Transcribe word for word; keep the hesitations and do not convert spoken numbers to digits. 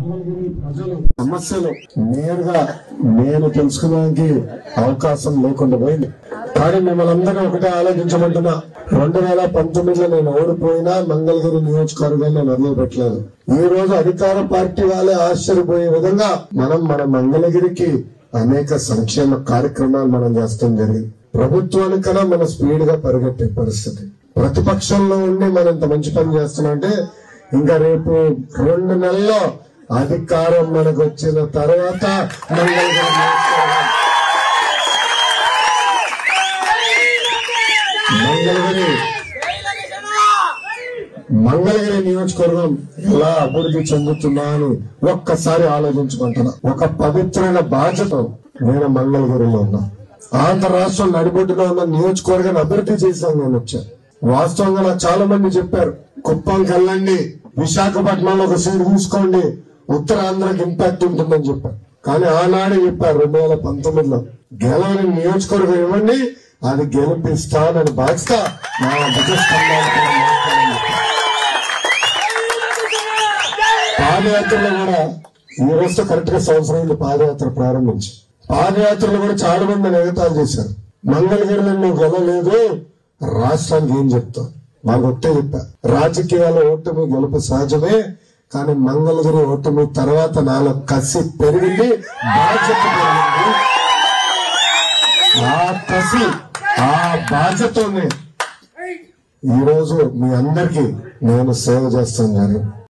ప్రజలు సమస్యలు నేరుగా నేను తెలుసుకోవడానికి అవకాశం లేకుండా పోయింది. కానీ మిమ్మల్ని అందరూ ఒకటే ఆలోచించమంటున్నా, రెండు వేల పంతొమ్మిదిలో నేను ఓడిపోయినా మంగళగిరి నియోజకవర్గాన్ని మొదలు పెట్టలేదు. ఈ రోజు అధికార పార్టీ వాళ్ళే ఆశ్చర్యపోయే విధంగా మనం మన మంగళగిరికి అనేక సంక్షేమ కార్యక్రమాలు మనం చేస్తాం జరిగింది. ప్రభుత్వానికన్నా మన స్పీడ్ గా పరిగెట్టే పరిస్థితి. ప్రతిపక్షంలో ఉండి మనం ఇంత మంచి పని చేస్తున్నాం అంటే ఇంకా రేపు రెండు నెలల్లో అధికారం మనకు వచ్చిన తర్వాత మంగళగిరి మంగళగిరి మంగళగిరి నియోజకవర్గం ఎలా అభివృద్ధి చెందుతున్నా అని ఒక్కసారి ఆలోచించుకుంటున్నా. ఒక పవిత్రమైన బాధ్యత నేను మంగళగిరిలో ఉన్నా. ఆంధ్ర రాష్ట్రం నడిబొడ్డులో ఉన్న నియోజకవర్గాన్ని అభివృద్ధి చేశాను నేను వచ్చాను. వాస్తవంగా నాకు చాలా మంది చెప్పారు, కుప్పంకి వెళ్ళండి, విశాఖపట్నంలో ఒక సీట్ తీసుకోండి, ఉత్తరాంధ్రకి ఇంపాక్ట్ ఉంటుందని చెప్పారు. కానీ ఆనాడే చెప్పారు రెండు వేల పంతొమ్మిదిలో గెలవని నియోజకవర్గం ఇవ్వండి, అది గెలిపిస్తానని బాధ్యత నా పాదయాత్రలో కూడా ఈ రోజుతో కరెక్ట్ గా సంవత్సరం అయింది పాదయాత్ర ప్రారంభించి. పాదయాత్రలో కూడా చాలా మంది ఎగతాలు చేశారు. మంగళగిరిలో నువ్వు గెలవలేదు, రాష్ట్రానికి ఏం చెప్తావు? వాళ్ళు ఒట్టే చెప్పా, రాజకీయాల ఓటమి గెలుపు సహజమే, కానీ మంగళగిరి ఓటమి తర్వాత నాలో కసి పెరిగింది, బాధ్యత పెరిగింది. ఆ కసి ఆ బాధ్యతతోనే ఈ రోజు మీ అందరికీ నేను సేవ చేస్తాను.